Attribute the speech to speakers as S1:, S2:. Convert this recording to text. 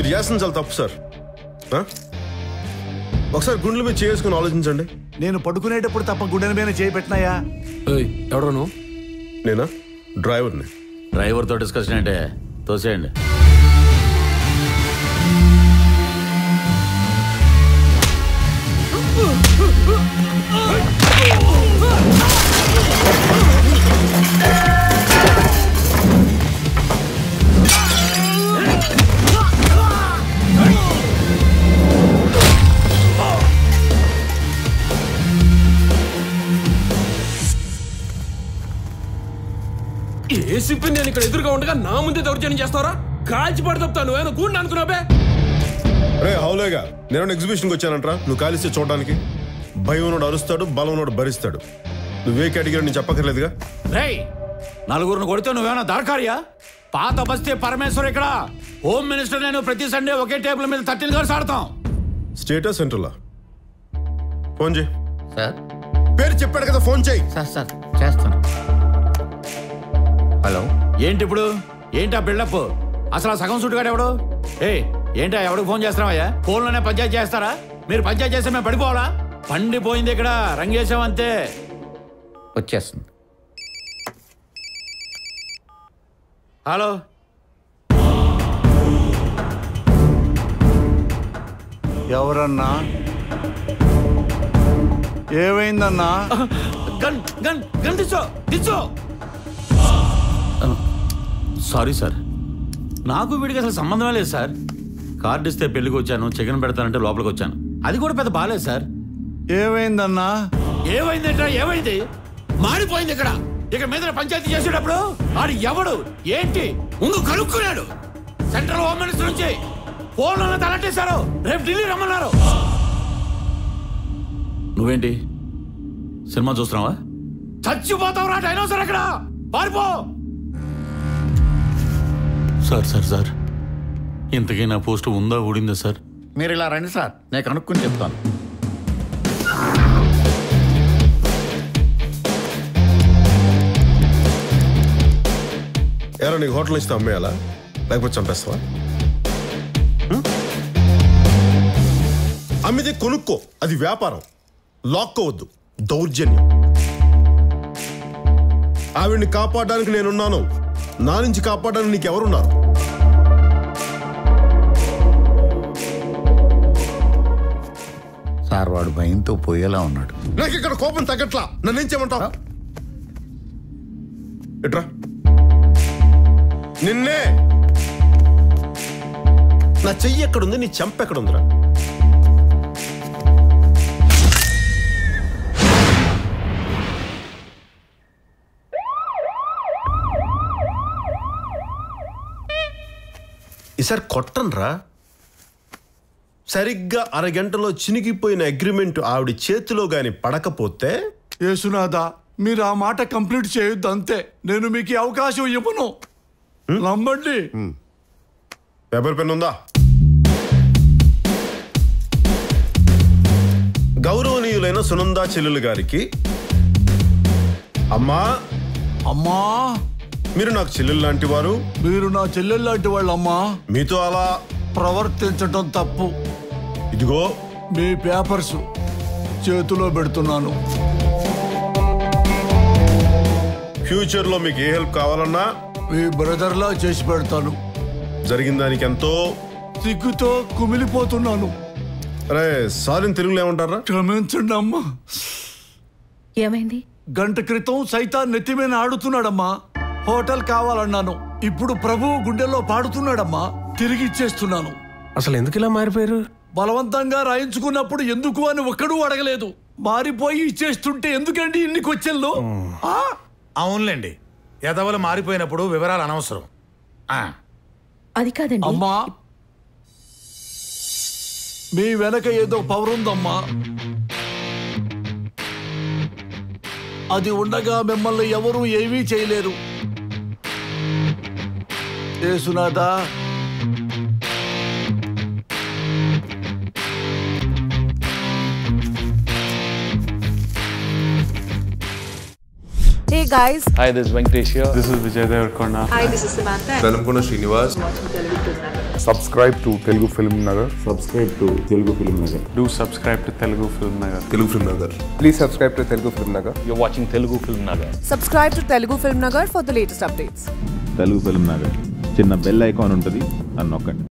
S1: మీరు చేస్తుంది చాలా తప్పు సార్. ఒకసారి గుండెల మీద చేసుకుని ఆలోచించండి.
S2: నేను పడుకునేటప్పుడు తప్ప గుండెల మీద చేయి పెట్టినాయా?
S3: ఎవడో నువ్వు?
S1: నేనా? డ్రైవర్ని.
S4: డ్రైవర్తో డిస్కషన్ అంటే తోసేయండి.
S3: ఏసీపీ నేను ఇక్కడ ఎదురుగా ఉండగా నా ముందే దౌర్జన్యం చేస్తావరా? కాల్చి పడతాను. నువ్వేనా గూండా అనుకున్నావే?
S1: రే హౌలేగా, నేను ఎగ్జిబిషన్కి వచ్చానంటరా. నువ్వు కాలిస్తే చూడడానికి. భయం ఉన్నోడు అరుస్తాడు, బలం ఉన్నోడు భరిస్తాడు. నువ్వే కేటగిరీ నేను చెప్పక్కర్లేదుగా.
S4: రేయ్, నలుగురిని కొడితే నువ్వేమన్నా దార్కారియా? పాత బస్తీ పరమేశ్వర్ ఇక్కడ. హోమ్ మినిస్టర్ నేను ప్రతి సండే ఒకే టేబుల్ మీద 13 గర్ల్స్ ఆడతాం.
S1: స్టేటా సెంటర్లా? ఫోన్ చేయి.
S4: సార్
S1: పేరు చెప్పాడు కదా, ఫోన్ చేయి.
S4: సార్ చేస్తాను. హలో, ఏంటి ఇప్పుడు? ఏంటా బిల్డప్? అసలు ఆ సగం సుట్టుగాడు ఎవడు? ఏంటా ఎవడికి ఫోన్ చేస్తున్నావయ్యా? ఫోన్లోనే పంచాయతీ చేస్తారా? మీరు పంచాయతీ చేస్తే మేము పడిపోవాలా? పండిపోయింది ఇక్కడ, రంగేశామంతే. వచ్చేస్తుంది. హలో,
S2: ఎవరన్నా? ఏమైందన్నా?
S4: గన్ గన్ గన్ దిచ్చో. సారీ సార్, నాకు వీడికి అసలు సంబంధమే లేదు సార్. కార్డు ఇస్తే పెళ్లికి వచ్చాను, చికెన్ పెడతానంటే లోపలికి వచ్చాను. అది కూడా పెద్ద బాలేదు సార్.
S2: ఏమైందన్నా?
S4: ఏమైంది? మాడిపోయింది ఇక్కడ. ఇక మీద పంచాయతీ చేసేటప్పుడు ఆడు ఎవడు ఏంటి ముందు కనుక్కున్నాడు. సెంట్రల్ హోమ్ మినిస్టర్ నుంచి ఫోన్లో తలట్టేశారు. రేపు ఢిల్లీ రమ్మన్నారు. నువ్వేంటి సినిమా చూస్తున్నావా? చచ్చిపోతావు రా డైనోసార్. అక్కడ పారిపో. సార్ ఇంతకీ నా పోస్ట్ ఉందా ఊడిందా సార్?
S5: మీరు ఇలా రండి సార్, నేను కనుక్కుని చెప్తాను.
S1: ఎవరో నీకు హోటల్ ఇస్తే అమ్మేయాలా, లేకపోతే చంపేస్తావా? అమ్మితే కొనుక్కో, అది వ్యాపారం. లాక్కోవద్దు, దౌర్జన్యం. ఆవిడ్ని కాపాడడానికి నేనున్నాను. నా నుంచి కాపాడడానికి నీకెవరున్నారు?
S5: సార్ వాడు భయంతో పోయేలా ఉన్నాడు.
S1: నాకు ఇక్కడ కోపం తగ్గట్లా. నన్నేం చేయమంటావు? ఎట్రా నిన్నే. నా చెయ్యి ఎక్కడుంది, నీ చెంప ఎక్కడుందిరా? ఈసారి కొట్టనరా. సరిగ్గా అరగంటలో చినిగిపోయిన అగ్రిమెంట్ ఆవిడ చేతిలో గాని పడకపోతే.
S2: యేసునాథా, మీరు ఆ మాట కంప్లీట్ చేయొద్దు అంతే. నేను మీకు ఈ అవకాశం ఇవ్వను. నమ్మండి.
S1: పేపర్ పెన్ ఉందా? గౌరవనీయులైన సునందా చెల్లెలు గారికి, అమ్మా
S2: అమ్మా,
S1: మీరు నాకు చెల్లెలు లాంటి వారు.
S2: మీరు నా చెల్లెలు లాంటి వాళ్ళమ్మా.
S1: మీతో అలా
S2: ప్రవర్తించటం తప్పు.
S1: ఇదిగో
S2: మీ పేపర్స్ చేతిలో పెడుతున్నాను.
S1: ఫ్యూచర్ లో మీకు ఏ హెల్ప్ కావాలన్నా
S2: మీ బ్రదర్లా చేసి పెడతాను.
S1: జరిగిన దానికి ఎంతో
S2: సిగ్గుతో కుమిలిపోతున్నాను.
S1: అరే సారీ తెలుగులో ఏమంటారా?
S2: క్షమించండి అమ్మా.
S6: ఏమైంది?
S2: గంట క్రితం సైతాన్ నెత్తిమీద ఆడుతున్నాడమ్మా. హోటల్ కావాలన్నాను, ఇప్పుడు ప్రభువు గుండెల్లో పాడుతున్నాడమ్మా. తిరిగి ఇచ్చేస్తున్నాను.
S3: అసలు ఎందుకు ఇలా మారిపోయారు?
S2: బలవంతంగా రాయించుకున్నప్పుడు ఎందుకు అని ఒక్కడూ అడగలేదు. మారిపోయి ఇచ్చేస్తుంటే ఎందుకండి ఇన్ని క్వశ్చన్లు?
S7: అవునులేండి, ఎదవలు మారిపోయినప్పుడు వివరాలు అనవసరం.
S6: అది కాదండి
S2: అమ్మా, మీ వెనక ఏదో పవర్ ఉందమ్మా. అది ఉండగా మిమ్మల్ని ఎవరూ ఏమీ చేయలేరు. యేసునాథా,
S8: Hey guys.
S9: Hi, this is Venkatesh here.
S10: This is Vijay Devarkonda.
S8: Hi, this is Samantha.
S11: Velamkona Srinivas.
S12: Subscribe to Telugu Film Nagar.
S13: Subscribe to Telugu Film Nagar.
S10: Do subscribe to Telugu Film Nagar.
S11: Telugu Film Nagar.
S12: Please subscribe to Telugu Film Nagar.
S9: You're watching Telugu Film Nagar.
S8: Subscribe to Telugu Film Nagar for the latest updates.
S13: Telugu Film Nagar. చిన్న bell icon ఉంటుంది, అని నొక్కండి.